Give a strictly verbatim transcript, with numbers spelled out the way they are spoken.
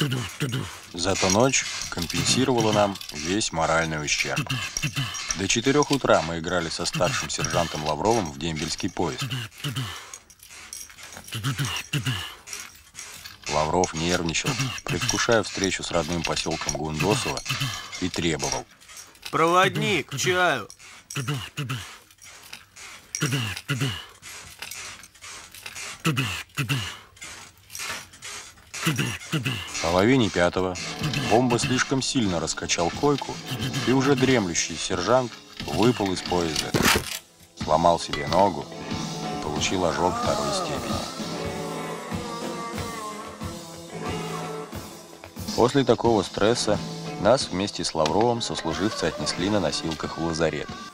Зато ночь компенсировала нам весь моральный ущерб. До четырех утра мы играли со старшим сержантом Лавровым в дембельский поезд. Лавров нервничал, предвкушая встречу с родным поселком Гундосово, и требовал: «Проводник, к чаю!» В половине пятого бомба слишком сильно раскачал койку, и уже дремлющий сержант выпал из поезда, сломал себе ногу и получил ожог второй степени. После такого стресса нас вместе с Лавровым сослуживцы отнесли на носилках в лазарет.